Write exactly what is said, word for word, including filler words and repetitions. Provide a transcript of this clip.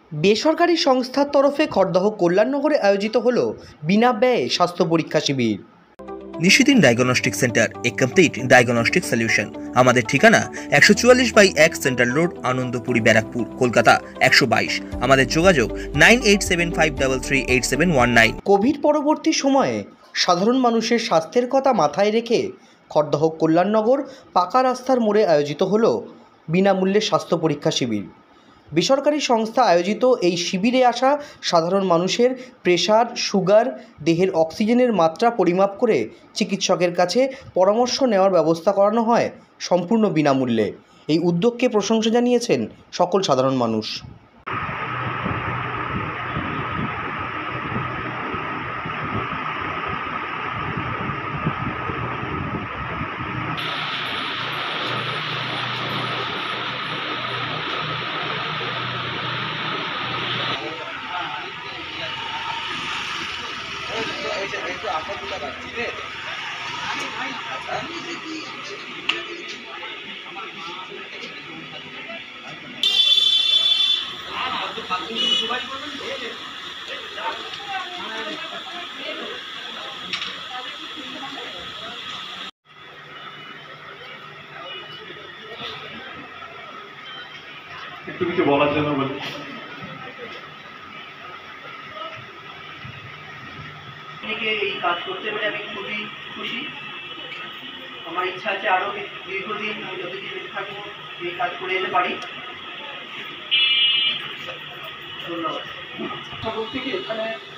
বেসরকারি সংস্থার তরফে খড়দহ কল্যাণনগরে আয়োজিত হলো বিনা ব্যয়ে স্বাস্থ্য পরীক্ষা শিবির। Nishidin diagnostic centre, a complete diagnostic solution. আমাদের ঠিকানা একশো চুয়াল্লিশ বাই এক সেন্ট্রাল রোড, আনন্দপুরি, ব্যারাকপুর, কলকাতা একশো বাইশ। আমাদের যোগাযোগ nine eight seven five three three eight seven one nine. Covid পরবর্তী সময়ে সাধারণ মানুষের স্বাস্থ্যের কথা মাথায় রেখে খড়দহ কল্যাণনগর পাকা রাস্তার মোড়ে আয়োজিত হলো বিনামূল্যে স্বাস্থ্য পরীক্ষা শিবির। বেসরকারি সংস্থা আয়োজিত এই শিবিরে আসা সাধারণ মানুষের প্রেশার, সুগার, দেহের অক্সিজেনের মাত্রা পরিমাপ করে চিকিৎসকের কাছে পরামর্শ নেওয়ার ব্যবস্থা করানো হয় সম্পূর্ণ বিনামূল্যে। এই উদ্যোগকে প্রশংসা জানিয়েছেন সকল সাধারণ মানুষ। একটু কিছু বলার জন্য বলি। এই কাজ করতে পেরে আমি খুবই খুশি। আমার ইচ্ছা আছে আরো দীর্ঘদিন আমি যতদিন বেঁচে থাকবো এই কাজ করে যেতে পারি। ধন্যবাদ। বলতে কি এখানে